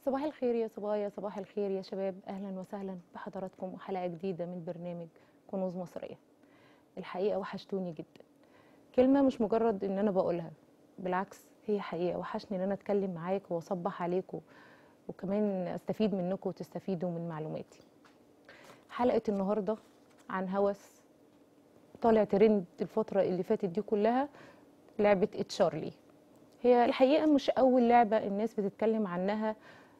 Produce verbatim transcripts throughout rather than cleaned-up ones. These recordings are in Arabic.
صباح الخير يا صبايا، صباح الخير يا شباب، اهلا وسهلا بحضراتكم وحلقه جديده من برنامج كنوز مصريه. الحقيقه وحشتوني جدا. كلمه مش مجرد ان انا بقولها، بالعكس هي حقيقه. وحشني ان انا اتكلم معاكم واصبح عليكم، وكمان استفيد منكم وتستفيدوا من معلوماتي. حلقه النهارده عن هوس طالع ترند الفتره اللي فاتت دي كلها، لعبه تشارلي. هي الحقيقه مش اول لعبه الناس بتتكلم عنها.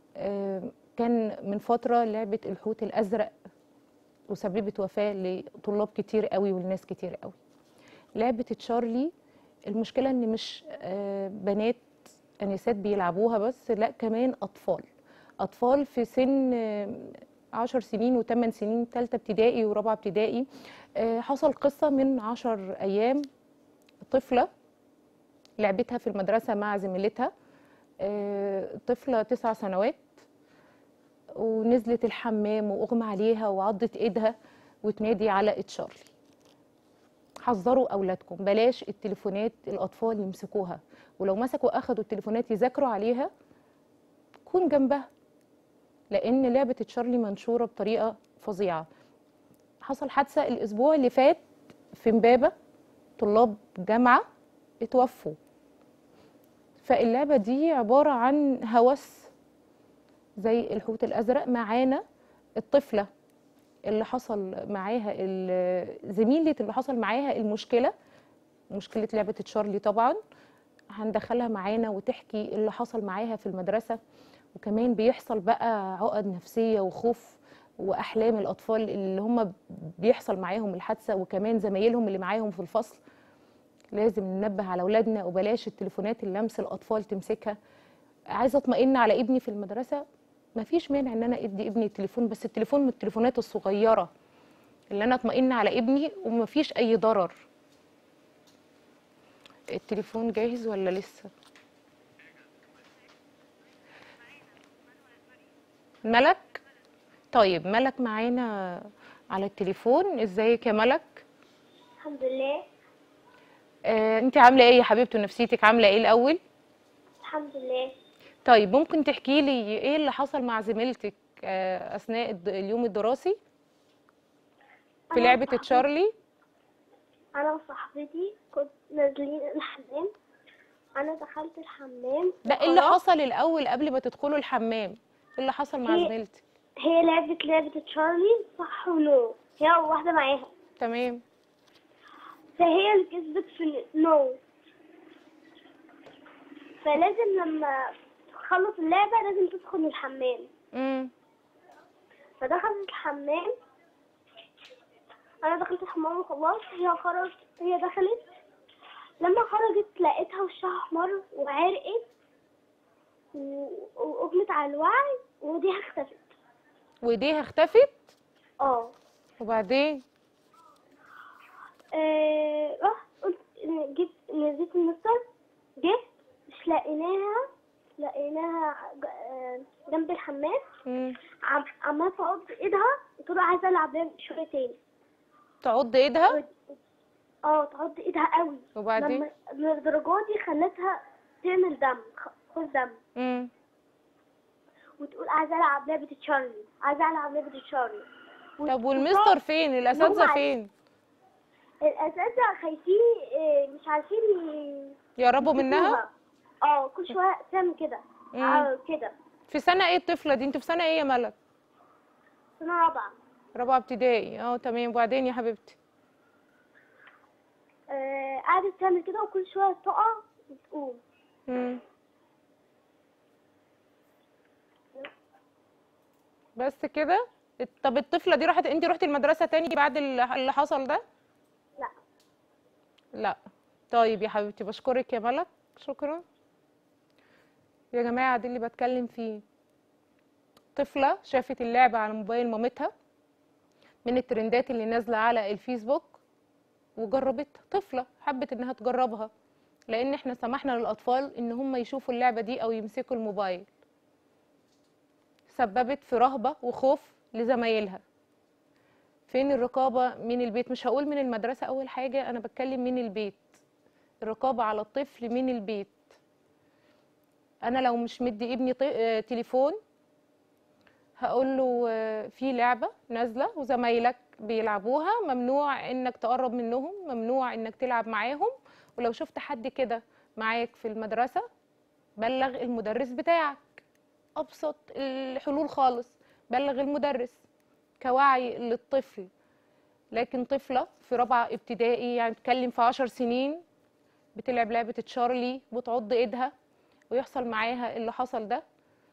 كان من فترة لعبة الحوت الأزرق وسببت وفاة لطلاب كتير قوي والناس كتير قوي. لعبة تشارلي المشكلة ان مش بنات انسات بيلعبوها بس، لا كمان اطفال اطفال في سن عشر سنين وثمان سنين، ثالثة ابتدائي ورابعة ابتدائي. حصل قصة من عشر ايام، طفلة لعبتها في المدرسة مع زميلتها، طفلة تسع سنوات، ونزلت الحمام واغمى عليها وعضت ايدها وتنادي على تشارلي. حذروا اولادكم، بلاش التليفونات الاطفال يمسكوها، ولو مسكوا اخدوا التليفونات يذاكروا عليها كون جنبها، لان لعبه تشارلي منشوره بطريقه فظيعه. حصل حادثه الاسبوع اللي فات في امبابه، طلاب جامعه اتوفوا. فاللعبه دي عباره عن هوس زي الحوت الازرق. معانا الطفله اللي حصل معاها، زميلة اللي حصل معاها المشكله مشكله لعبه تشارلي طبعا. هندخلها معانا وتحكي اللي حصل معاها في المدرسه، وكمان بيحصل بقى عقد نفسيه وخوف واحلام الاطفال اللي هم بيحصل معاهم الحادثه، وكمان زمايلهم اللي معاهم في الفصل. لازم ننبه على اولادنا وبلاش التليفونات اللي لمس الاطفال تمسكها. عايزه اطمئن على ابني في المدرسه، مفيش مانع ان انا ادي ابني التليفون، بس التليفون من التليفونات الصغيره اللي انا اطمئن على ابني ومفيش اي ضرر. التليفون جاهز ولا لسه؟ ملك؟ طيب ملك معانا على التليفون. ازيك يا ملك؟ الحمد لله. آه، انت عامله ايه يا حبيبتي؟ ونفسيتك عامله ايه الاول؟ الحمد لله. طيب ممكن تحكي لي ايه اللي حصل مع زميلتك آه اثناء الد- اليوم الدراسي في انا لعبه وصاحبتي تشارلي؟ انا وصاحبتي كنت نازلين الحمام. انا دخلت الحمام ده ايه اللي وخرجت. حصل الاول قبل ما تدخلوا الحمام؟ ايه اللي حصل مع هي زميلتك؟ هي لعبت لعبة تشارلي صح ونو، هي واحدة معاها، تمام. فهي اللي كسبت في نو. فلازم لما تخلص اللعبة لازم تدخل الحمام. امم فدخلت الحمام، انا دخلت الحمام وخلاص. هي خرجت، هي دخلت. لما خرجت لقيتها وشها احمر وعرقت و- واغمت على الوعي وديها اختفت. وايديها اختفت؟ اه وبعدين؟ آه، رحت قلت إن جيت نزلت المستر، جه مش لقيناها لقيناها ج- آه، جنب الحمام. امم عم عمالة تعض ايدها، قلت له عايزة العب بيها شوية تاني. تعض ايدها؟ اه تعض ايدها قوي. وبعدين؟ لما للدرجة دي خلتها تعمل دم، خ- خد دم، امم وتقول عايزة العب لعبة تشارلي، عايزة العب لعبة تشارلي. طب والمستر فين؟ الاساتذه فين؟ الأساتذة خايفين، آه، مش عارفين ي- يقربوا منها؟ يمسكوها. اه كل شوية تعمل كده. امم اه كده. في سنه ايه الطفله دي؟ انت في سنه ايه يا ملك؟ سنة رابعة. رابعه ابتدائي. اه تمام. وبعدين يا حبيبتي؟ آه، قعدت تعمل كده وكل شوية تقع وتقوم. امم بس كده؟ طب الطفله دي راحت، انت رحتي المدرسه تاني بعد اللي اللي حصل ده؟ لا. لا. طيب يا حبيبتي، بشكرك يا ملك، شكرا. يا جماعه دي اللي بتكلم فيه. طفله شافت اللعبه على موبايل مامتها من الترندات اللي نازله على الفيسبوك وجربتها. طفله حبت انها تجربها، لان احنا سمحنا للاطفال ان هم يشوفوا اللعبه دي او يمسكوا الموبايل. سببت في رهبه وخوف لزمايلها. فين الرقابه من البيت؟ مش هقول من المدرسه اول حاجه، انا بتكلم من البيت. الرقابه على الطفل من البيت. انا لو مش مدي ابني ط- آه، تليفون هقول له آه، في لعبة نازلة وزمايلك بيلعبوها، ممنوع انك تقرب منهم، ممنوع انك تلعب معاهم، ولو شفت حد كده معاك في المدرسة بلغ المدرس بتاعك. ابسط الحلول خالص، بلغ المدرس كوعي للطفل. لكن طفلة في رابعة ابتدائي، يعني بتتكلم في عشر سنين، بتلعب لعبة تشارلي وتعض ايدها ويحصل معاها اللي حصل ده،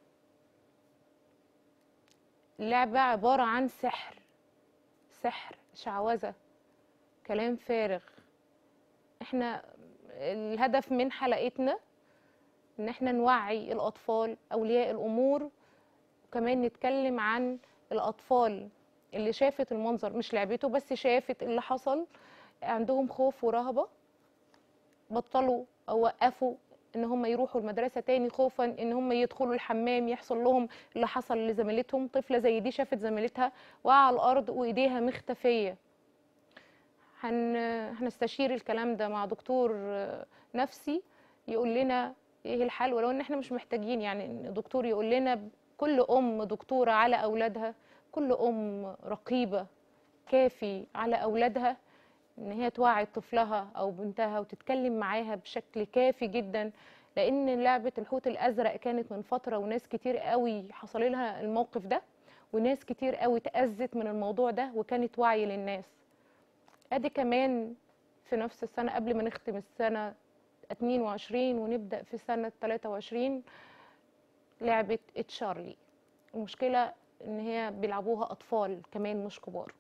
اللعبة عبارة عن سحر، سحر، شعوذة، كلام فارغ. احنا الهدف من حلقتنا ان احنا نوعي الاطفال اولياء الامور، وكمان نتكلم عن الاطفال اللي شافت المنظر، مش لعبته بس، شافت اللي حصل، عندهم خوف ورهبة، بطلوا او وقفوا ان هم يروحوا المدرسة تاني خوفا ان هم يدخلوا الحمام يحصل لهم اللي حصل لزميلتهم. طفلة زي دي شافت زميلتها واقعة على الارض وايديها مختفية. هن... هنستشير الكلام ده مع دكتور نفسي يقول لنا ايه الحل، ولو ان احنا مش محتاجين يعني ان دكتور يقول لنا. كل ام دكتورة على اولادها، كل ام رقيبة كافي على اولادها ان هي توعي طفلها او بنتها وتتكلم معاها بشكل كافي جدا. لان لعبة الحوت الازرق كانت من فترة وناس كتير قوي حصل لها الموقف ده، وناس كتير قوي تأذت من الموضوع ده، وكانت وعي للناس. ادي كمان في نفس السنة قبل ما نختم السنة اتنين وعشرين ونبدأ في سنة تلاتة وعشرين لعبة تشارلي. المشكلة ان هي بيلعبوها اطفال كمان مش كبار.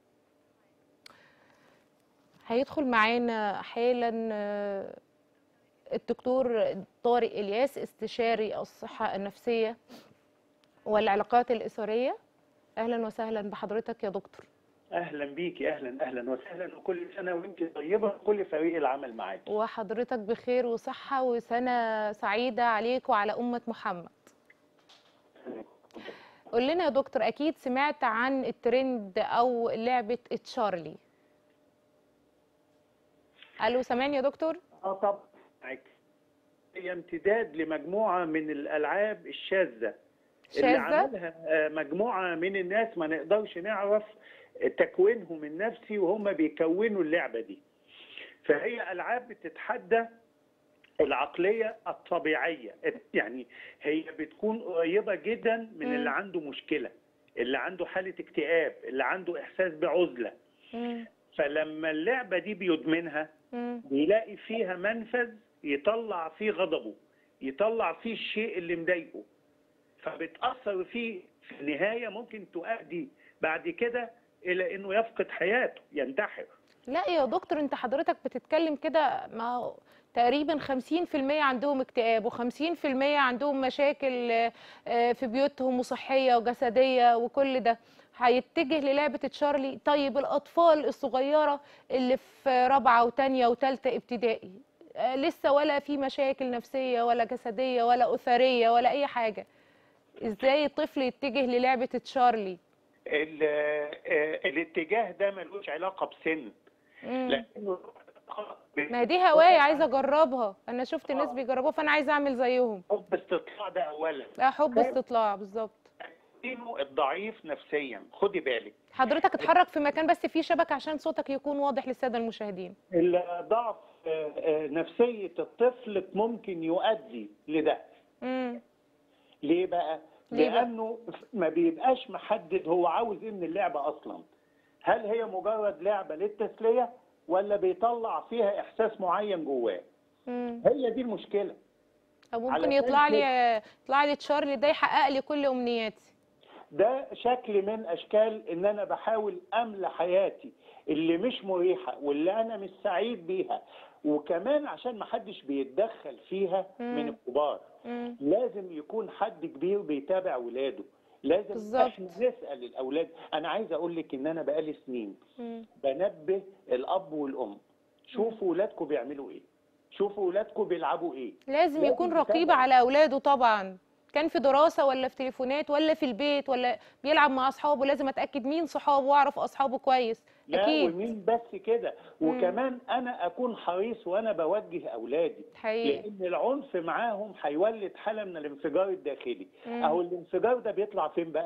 هيدخل معانا حالا آه، الدكتور طارق إلياس، استشاري الصحة النفسية والعلاقات الأسرية. أهلا وسهلا بحضرتك يا دكتور. اهلا بيكي، اهلا اهلا وسهلا، وكل سنه وانت طيبه، كل فريق العمل معاكي. وحضرتك بخير وصحة وسنة سعيدة عليك وعلى أمة محمد. قول لنا يا دكتور، أكيد سمعت عن الترند أو لعبة تشارلي. ألو سامعني يا دكتور؟ اه طبعا معاكي. هي امتداد لمجموعه من الالعاب الشاذه اللي شاذة؟ عملها آه، مجموعه من الناس ما نقدرش نعرف تكوينهم النفسي وهم بيكونوا اللعبه دي. فهي العاب بتتحدى العقليه الطبيعيه، يعني هي بتكون قريبه جدا من مم. اللي عنده مشكله، اللي عنده حاله اكتئاب، اللي عنده احساس بعزله. مم. فلما اللعبه دي بيدمنها مم. بيلاقي فيها منفذ يطلع فيه غضبه، يطلع فيه الشيء اللي مضايقه، فبتأثر فيه في النهاية، ممكن تؤدي بعد كده إلى إنه يفقد حياته، ينتحر. لا يا دكتور، انت حضرتك بتتكلم كده، ما هو تقريبا خمسين في المية عندهم اكتئاب وخمسين في المية عندهم مشاكل آه، في بيوتهم وصحية وجسدية وكل ده، هيتجه للعبة تشارلي. طيب الأطفال الصغيرة اللي في رابعة وتانية وتالتة ابتدائي آه، لسه ولا في مشاكل نفسية ولا جسدية ولا أسرية ولا أي حاجة، ازاي الطفل يتجه للعبة تشارلي؟ ال- آه، الاتجاه ده ملوش علاقة بسن، مم. لأنه ما هي دي هواية عايزة أجربها، أنا شفت ناس بيجربوها فأنا عايزة أعمل زيهم. حب استطلاع ده أولا. لا، حب استطلاع بالظبط. تكوينه الضعيف نفسيا، خدي بالك. حضرتك اتحرك في مكان بس فيه شبكة عشان صوتك يكون واضح للسادة المشاهدين. الضعف آه، آه، نفسية الطفل ممكن يؤدي لده. امم ليه بقى؟ ليه بقى؟ لأنه ما بيبقاش محدد هو عاوز ايه من اللعبة أصلا. هل هي مجرد لعبة للتسلية ولا بيطلع فيها إحساس معين جواه؟ امم هي دي المشكلة. أو ممكن علشان يطلع كده لي يطلع لي تشارلي ده يحقق لي كل أمنياتي. ده شكل من أشكال إن أنا بحاول أملى حياتي اللي مش مريحة واللي أنا مش سعيد بيها، وكمان عشان ما حدش بيتدخل فيها من مم. الكبار. امم لازم يكون حد كبير بيتابع ولاده، لازم بالظبط. احنا نسال الاولاد. انا عايز اقول لك ان انا بقالي سنين مم. بنبه الاب والام، شوفوا ولادكم بيعملوا ايه، شوفوا ولادكم بيلعبوا ايه. لازم يكون رقيب يتابعوا. على أولاده طبعا، كان في دراسة ولا في تليفونات ولا في البيت ولا بيلعب مع أصحابه، لازم أتأكد مين صحابه وأعرف أصحابه كويس. لا أكيد. ومين بس كده، مم. وكمان انا اكون حريص وانا بوجه اولادي، حقيقي. لان العنف معاهم هيولد حاله من الانفجار الداخلي. مم. اهو الانفجار ده بيطلع فين بقى؟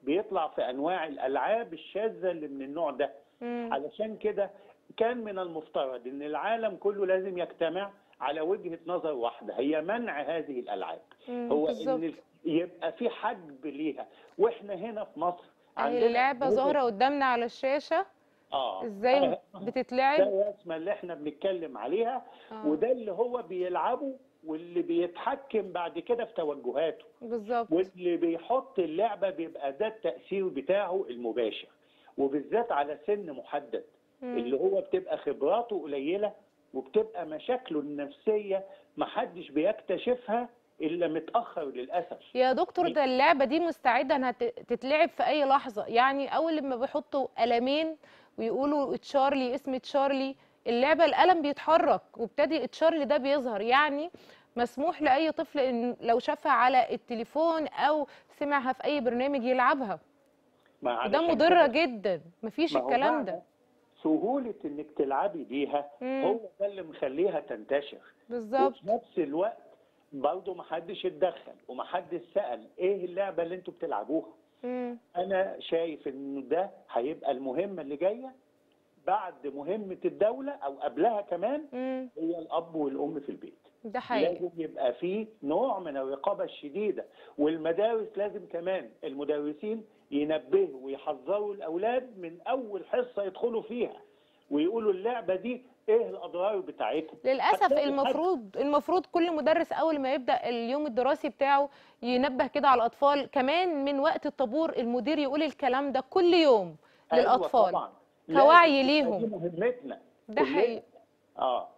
بيطلع في انواع الالعاب الشاذه اللي من النوع ده. مم. علشان كده كان من المفترض ان العالم كله لازم يجتمع على وجهه نظر واحده، هي منع هذه الالعاب. مم. هو بالظبط. ان يبقى في حجب ليها. واحنا هنا في مصر اهي عندنا اللعبه ظاهره قدامنا على الشاشه اه ازاي ده بتتلعب. الرسمه اللي احنا بنتكلم عليها. آه. وده اللي هو بيلعبه واللي بيتحكم بعد كده في توجهاته، بالظبط. واللي بيحط اللعبه بيبقى ده التاثير بتاعه المباشر، وبالذات على سن محدد. مم. اللي هو بتبقى خبراته قليله وبتبقى مشاكله النفسيه محدش بيكتشفها الا متاخر للاسف. يا دكتور ده اللعبة دي مستعدة انها ت- تتلعب في اي لحظة، يعني اول لما بيحطوا قلمين ويقولوا تشارلي اسم تشارلي اللعبة القلم بيتحرك وابتدي تشارلي ده بيظهر، يعني مسموح لأي طفل إن لو شافها على التليفون أو سمعها في أي برنامج يلعبها. ما ده علشان مضرة كده- جدا، مفيش ما هو الكلام بقى ده. سهولة انك تلعبي بيها مم. هو ده اللي مخليها تنتشر. بالظبط. وفي نفس الوقت برضه محدش اتدخل ومحدش سأل ايه اللعبة اللي انتوا بتلعبوها. مم. انا شايف انه ده هيبقى المهمة اللي جاية بعد مهمة الدولة او قبلها كمان، مم. هي الاب والام في البيت. ده حقيقي. لازم يبقى فيه نوع من الرقابة الشديدة، والمدارس لازم كمان المدرسين ينبهوا ويحذروا الأولاد من أول حصة يدخلوا فيها ويقولوا اللعبة دي إيه الأضرار بتاعتها. للاسف هتلاقي حد- المفروض المفروض كل مدرس اول ما يبدا اليوم الدراسي بتاعه ينبه كده على الاطفال، كمان من وقت الطابور المدير يقول الكلام ده كل يوم أيوة للاطفال طبعا. كوعي لازم تبقى ليهم. دي مهمتنا ده كلنا. حقيقي. آه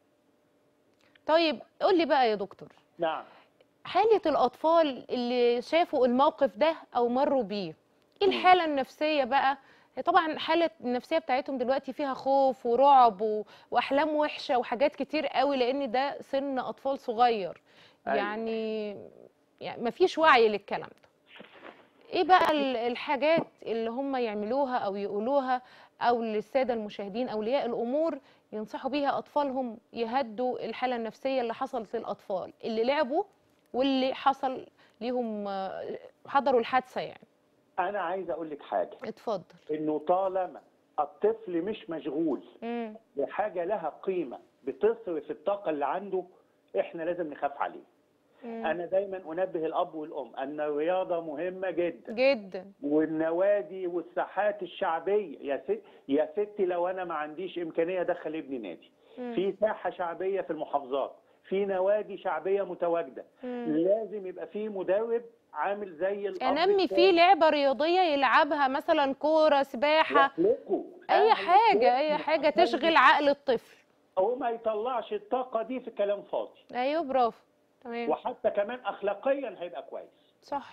طيب قول لي بقى يا دكتور، نعم. حالة الأطفال اللي شافوا الموقف ده أو مروا بيه، إيه مم. الحالة النفسية بقى؟ هي طبعا الحالة النفسية بتاعتهم دلوقتي فيها خوف ورعب و... وأحلام وحشة وحاجات كتير قوي، لأن ده سن أطفال صغير. أيوة. يعني يعني مفيش وعي للكلام ده. إيه بقى ال- الحاجات اللي هم يعملوها أو يقولوها أو للسادة المشاهدين أولياء الأمور ينصحوا بيها أطفالهم يهدوا الحالة النفسية اللي حصلت للأطفال اللي لعبوا واللي حصل ليهم آه، حضروا الحادثة يعني؟ أنا عايز أقول لك حاجة، اتفضل. إنه طالما الطفل مش مشغول امم بحاجة لها قيمة بتصرف الطاقة اللي عنده، إحنا لازم نخاف عليه. أنا دايما أنبه الأب والأم أن الرياضة مهمة جدا جدا. والنوادي والساحات الشعبية. يا ست يا ستي لو أنا ما عنديش إمكانية أدخل ابني نادي، مم. في ساحة شعبية في المحافظات، في نوادي شعبية متواجدة، مم. لازم يبقى في مدرب عامل زي الأب انمي التاني. فيه لعبة رياضية يلعبها، مثلا كورة، سباحة، يخلقوا اي أهل حاجة اي الجسم حاجة عشان تشغل عقل الطفل. هو ما يطلعش الطاقة دي في كلام فاضي. ايوه برافو. تمام. وحتى كمان أخلاقيا هيبقى كويس. صح.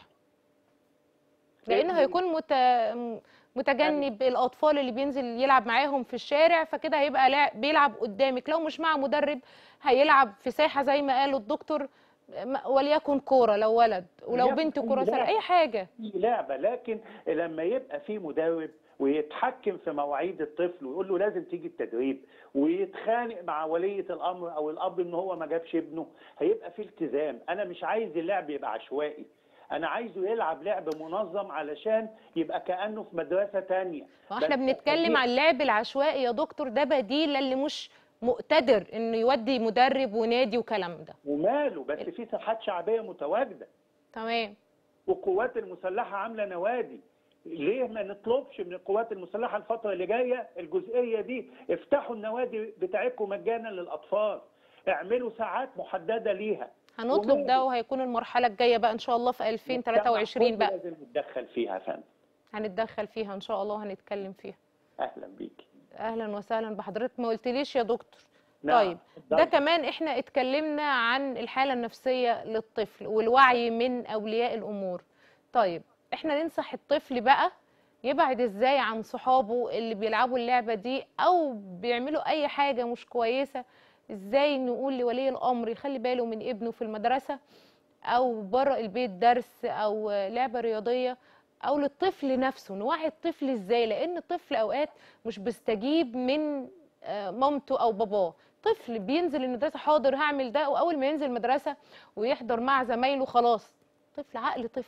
لانه هيكون مت... متجنب الاطفال اللي بينزل يلعب معاهم في الشارع، فكده هيبقى لع- بيلعب قدامك. لو مش مع مدرب هيلعب في ساحه زي ما قال الدكتور، م- وليكن كوره لو ولد، ولو وليكن بنت أي كوره سله، لعبة. اي حاجه. في لعبة، لكن لما يبقى في مدرب ويتحكم في مواعيد الطفل ويقول له لازم تيجي التدريب، ويتخانق مع ولية الأمر أو الأب إن هو ما جابش ابنه، هيبقى في التزام. أنا مش عايز اللعب يبقى عشوائي، أنا عايزه يلعب لعب منظم علشان يبقى كأنه في مدرسة تانية. واحنا بس بنتكلم أخليه- عن اللعب العشوائي يا دكتور، ده بديل للي مش مقتدر انه يودي مدرب ونادي وكلام ده. وماله، بس في ساحات شعبية متواجدة تمام. والقوات المسلحة عاملة نوادي. ليه ما نطلبش من القوات المسلحة الفترة اللي جاية الجزئية دي؟ افتحوا النوادي بتاعتكم مجانا للأطفال، اعملوا ساعات محددة ليها. هنطلب وماله؟ ده، وهيكون المرحله الجايه بقى ان شاء الله في ألفين وثلاثة وعشرين المجتمع بقى كله لازم نتدخل فيها يا فندم. هنتدخل فيها ان شاء الله وهنتكلم فيها. أهلا بيكي. اهلا وسهلا بحضرتك. ما قلتليش يا دكتور. نعم. طيب ده اتفضلي. كمان احنا اتكلمنا عن الحاله النفسيه للطفل والوعي من اولياء الامور. طيب احنا ننصح الطفل بقى يبعد ازاي عن صحابه اللي بيلعبوا اللعبه دي او بيعملوا اي حاجه مش كويسه؟ ازاي نقول لولي الامر يخلي باله من ابنه في المدرسه او بره البيت، درس او لعبه رياضيه، او للطفل نفسه نوعي الطفل ازاي؟ لان الطفل اوقات مش بيستجيب من آه، مامته او باباه. طفل بينزل المدرسه حاضر هعمل ده، واول ما ينزل المدرسه ويحضر مع زمايله خلاص طفل عقل طفل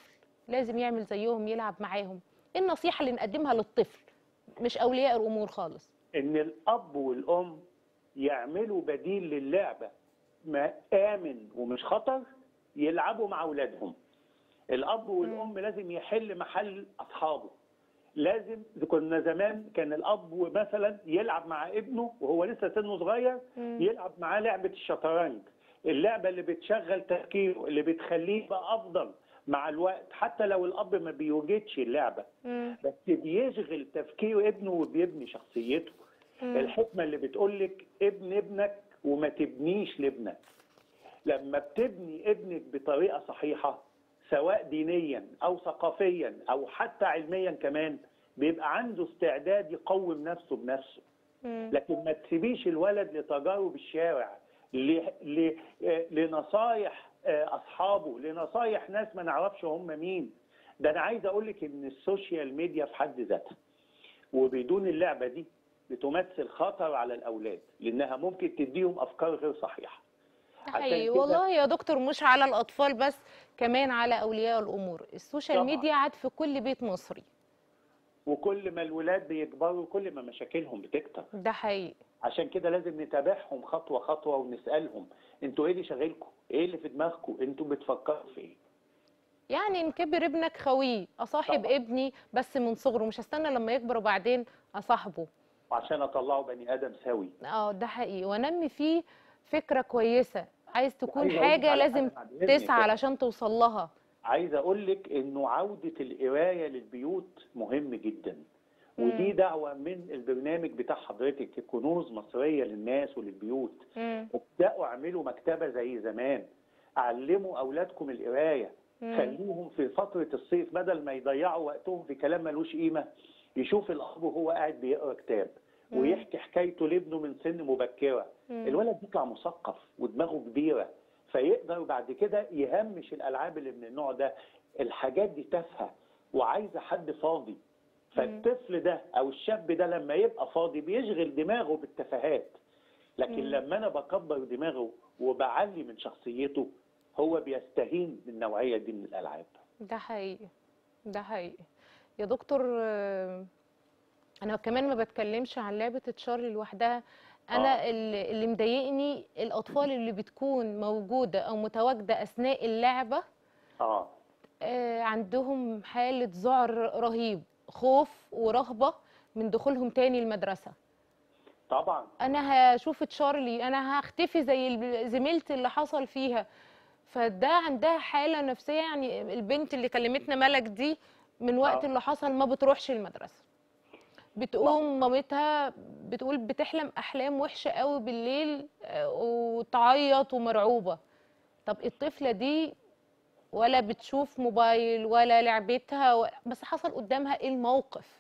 لازم يعمل زيهم، يلعب معاهم. ايه النصيحه اللي نقدمها للطفل مش اولياء الامور خالص؟ ان الاب والام يعملوا بديل للعبه ما امن ومش خطر، يلعبوا مع اولادهم. الاب والام لازم يحل محل اصحابه. لازم، كنا زمان كان الاب مثلا يلعب مع ابنه وهو لسه سنه صغير، يلعب معاه لعبه الشطرنج، اللعبه اللي بتشغل تفكيره، اللي بتخليه يبقى افضل مع الوقت، حتى لو الاب ما بيوجدش اللعبه بس بيشغل تفكير ابنه وبيبني شخصيته. الحكمه اللي بتقول لك ابن ابنك وما تبنيش لابنك. لما بتبني ابنك بطريقه صحيحه سواء دينيا او ثقافيا او حتى علميا كمان، بيبقى عنده استعداد يقوم نفسه بنفسه. لكن ما تسيبيش الولد لتجارب الشارع، ل- ل- لنصايح اصحابه، لنصايح ناس ما نعرفش هم مين. ده انا عايز اقول لك ان السوشيال ميديا في حد ذاتها وبدون اللعبه دي بتمثل خطر على الاولاد، لانها ممكن تديهم افكار غير صحيحه. ده عشان حقيقي كده والله يا دكتور، مش على الاطفال بس، كمان على اولياء الامور. السوشيال طبعا، ميديا عاد في كل بيت مصري. وكل ما الولاد بيكبروا كل ما مشاكلهم بتكتر. ده حقيقي. عشان كده لازم نتابعهم خطوه خطوه ونسالهم انتوا ايه اللي شاغلكم؟ ايه اللي في دماغكم؟ انتوا بتفكروا في ايه؟ يعني ان كبر ابنك خويه، اصاحب طبعا، ابني بس من صغره، مش هستنى لما يكبر وبعدين اصاحبه. وعشان اطلعه بني ادم سوي. اه ده حقيقي، وانمي فيه فكره كويسه. عايز تكون وعايز اقول لك حاجه على لازم حاجه بعد اذنك تسعى بقى. علشان توصل لها. عايز اقول لك انه عوده القرايه للبيوت مهم جدا، ودي مم. دعوه من البرنامج بتاع حضرتك كنوز مصريه للناس وللبيوت. مم. ابداوا اعملوا مكتبه زي زمان، علموا اولادكم القرايه، مم. خليهم في فتره الصيف بدل ما يضيعوا وقتهم في كلام ملوش قيمه، يشوف الاب وهو قاعد بيقرا كتاب مم. ويحكي حكايته لابنه من سن مبكره. مم. الولد يطلع مثقف ودماغه كبيره، فيقدر بعد كده يهمش الالعاب اللي من النوع ده. الحاجات دي تافهه وعايزه حد فاضي. فالطفل ده او الشاب ده لما يبقى فاضي بيشغل دماغه بالتفاهات. لكن مم. لما انا بكبر دماغه وبعلي من شخصيته هو بيستهين بالنوعيه دي من الالعاب. ده حقيقي. ده حقيقي يا دكتور. آه، انا كمان ما بتكلمش عن لعبه تشارلي لوحدها. انا اه اللي اللي مضايقني الاطفال اللي بتكون موجوده او متواجده اثناء اللعبه، اه آه، عندهم حاله ذعر رهيب، خوف ورهبه من دخولهم تاني المدرسه. طبعا. انا هشوف تشارلي، انا هختفي زي الب- زميلتي اللي حصل فيها. فده عندها حاله نفسيه. يعني البنت اللي كلمتنا ملك دي من وقت اه اللي حصل ما بتروحش المدرسه. ما بتقوم مامتها بتقول بتحلم احلام وحشه قوي بالليل، آه، وتعيط ومرعوبه. طب الطفله دي ولا بتشوف موبايل ولا لعبتها و... بس حصل قدامها ايه الموقف؟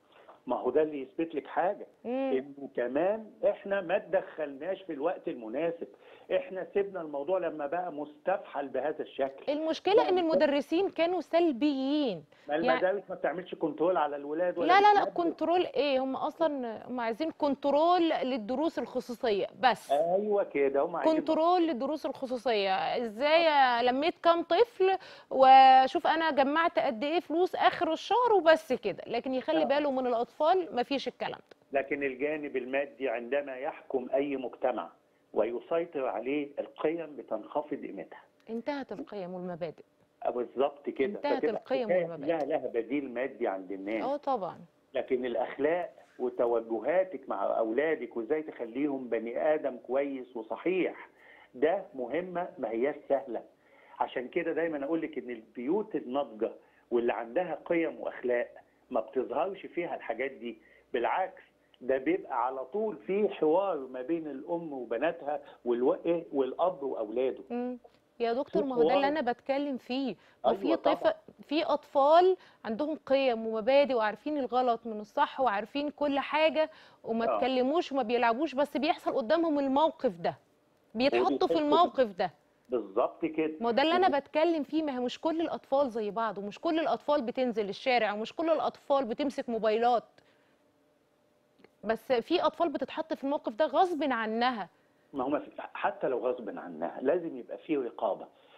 ما هو ده اللي يثبت لك حاجه، مم. انه كمان احنا ما تدخلناش في الوقت المناسب. احنا سيبنا الموضوع لما بقى مستفحل بهذا الشكل. المشكله ان المدرسين كانوا سلبيين. ما يعني المدارس ما بتعملش كنترول على الولاد ولا لا لا لا، بتنبه. كنترول ايه؟ هم اصلا هم عايزين كنترول للدروس الخصوصيه بس. ايوه كده هم عايزين. كنترول للدروس الخصوصيه. ازاي لميت كام طفل واشوف انا جمعت قد ايه فلوس اخر الشهر وبس كده، لكن يخلي باله من الاطفال مفيش الكلام ده. لكن الجانب المادي عندما يحكم اي مجتمع ويسيطر عليه القيم بتنخفض قيمتها. انتهت القيم والمبادئ. بالظبط كده. انتهت فتبقى القيم الحكاية والمبادئ. كلها لها بديل مادي عند الناس. اه طبعا. لكن الاخلاق وتوجهاتك مع اولادك وازاي تخليهم بني ادم كويس وصحيح ده مهمه، ما هياش سهله. عشان كده دايما اقول لك ان البيوت الناضجه واللي عندها قيم واخلاق ما بتظهرش فيها الحاجات دي. بالعكس، ده بيبقى على طول في حوار ما بين الام وبناتها والو- والاب واولاده. مم. يا دكتور، في ما هو ده اللي حوار. انا بتكلم فيه. ما في ايوه طبعا. طفل، في اطفال عندهم قيم ومبادئ وعارفين الغلط من الصح وعارفين كل حاجه وما اه تكلموش وما بيلعبوش، بس بيحصل قدامهم الموقف ده، بيتحطوا في وبيحسوا الموقف ده. بالظبط كده. ما هو ده اللي انا بتكلم فيه. ما هي مش كل الاطفال زي بعض، ومش كل الاطفال بتنزل الشارع، ومش كل الاطفال بتمسك موبايلات. بس في اطفال بتتحط في الموقف ده غصب عنها. ما هو ما في- حتى لو غصب عنها لازم يبقى فيه رقابه.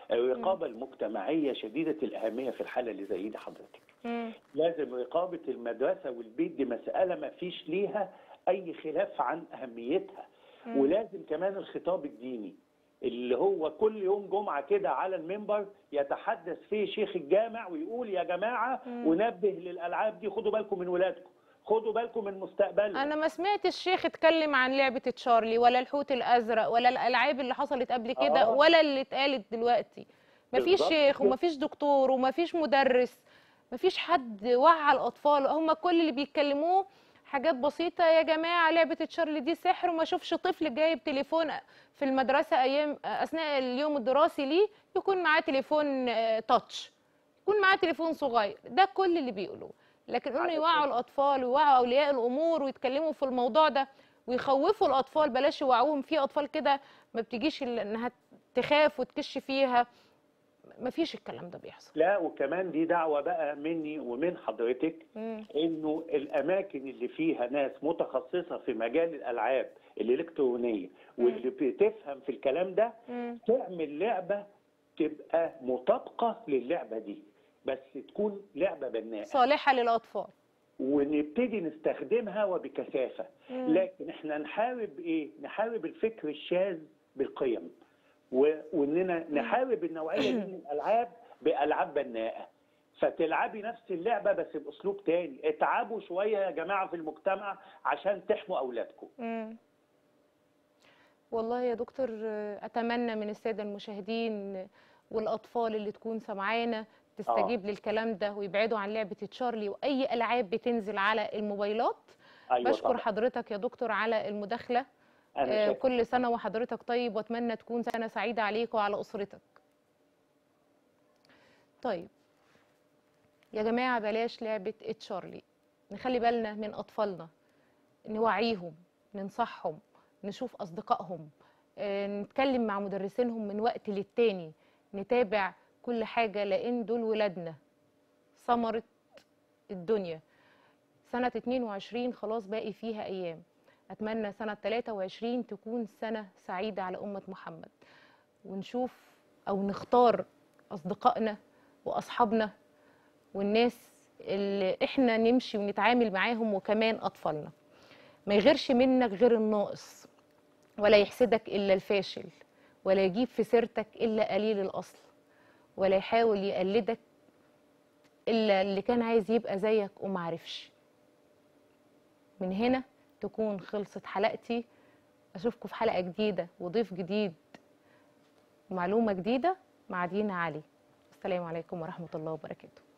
الرقابه المجتمعيه شديده الاهميه في الحاله اللي زي دي حضرتك. مم. لازم رقابه المدرسه والبيت، دي مساله ما فيش ليها اي خلاف عن اهميتها. مم. ولازم كمان الخطاب الديني اللي هو كل يوم جمعه كده على المنبر يتحدث فيه شيخ الجامع ويقول يا جماعه مم. ونبه للالعاب دي، خدوا بالكم من ولادكم، خدوا بالكم من مستقبلهم. انا ما سمعتش الشيخ اتكلم عن لعبه تشارلي ولا الحوت الازرق ولا الالعاب اللي حصلت قبل كده آه. ولا اللي اتقالت دلوقتي. ما فيش بالظبط شيخ كده. وما فيش دكتور وما فيش مدرس، ما فيش حد وعى الاطفال. هم كل اللي بيتكلموه حاجات بسيطه، يا جماعه لعبه تشارلي دي سحر، وما اشوفش طفل جايب تليفون في المدرسه ايام اثناء اليوم الدراسي ليه يكون معاه تليفون آه، تاتش، يكون معاه تليفون صغير. ده كل اللي بيقولوه. لكن انه على يوعوا الاطفال ويوعوا اولياء الامور ويتكلموا في الموضوع ده ويخوفوا الاطفال، بلاش يوعوهم. في اطفال كده ما بتجيش إلا انها تخاف وتكش فيها، ما فيش الكلام ده بيحصل. لا، وكمان دي دعوه بقى مني ومن حضرتك، مم. انه الاماكن اللي فيها ناس متخصصه في مجال الالعاب الالكترونيه واللي بتفهم في الكلام ده مم. تعمل لعبه تبقى مطابقه للعبه دي، بس تكون لعبه بناءه صالحه للاطفال. ونبتدي نستخدمها وبكثافه. مم. لكن احنا نحارب ايه؟ نحارب الفكر الشاذ بالقيم، و- واننا نحارب النوعيه دي من الالعاب بالعاب بناءه. فتلعبي نفس اللعبه بس باسلوب تاني، اتعبوا شويه يا جماعه في المجتمع عشان تحموا اولادكم. مم. والله يا دكتور، اتمنى من الساده المشاهدين والاطفال اللي تكون سمعانا تستجيب للكلام ده ويبعدوا عن لعبه تشارلي واي العاب بتنزل على الموبايلات. ايوه بشكر طبعا. حضرتك يا دكتور على المداخله. انا آه، شاكر. كل سنه وحضرتك طيب، واتمنى تكون سنه سعيده عليك وعلى اسرتك. طيب يا جماعه، بلاش لعبه تشارلي، نخلي بالنا من اطفالنا، نوعيهم، ننصحهم، نشوف اصدقائهم، آه، نتكلم مع مدرسينهم من وقت للتاني، نتابع كل حاجه، لان دول ولادنا ثمره الدنيا. سنه اتنين وعشرين خلاص باقي فيها ايام. اتمنى سنه تلاتة وعشرين تكون سنه سعيده على امه محمد، ونشوف او نختار اصدقائنا واصحابنا والناس اللي احنا نمشي ونتعامل معاهم، وكمان اطفالنا. ما يغيرش منك غير الناقص، ولا يحسدك الا الفاشل، ولا يجيب في سيرتك الا قليل الاصل، ولا يحاول يقلدك الا اللي كان عايز يبقى زيك ومعرفش. من هنا تكون خلصت حلقتي. اشوفكم في حلقه جديده وضيف جديد ومعلومه جديده مع دينا علي. السلام عليكم ورحمه الله وبركاته.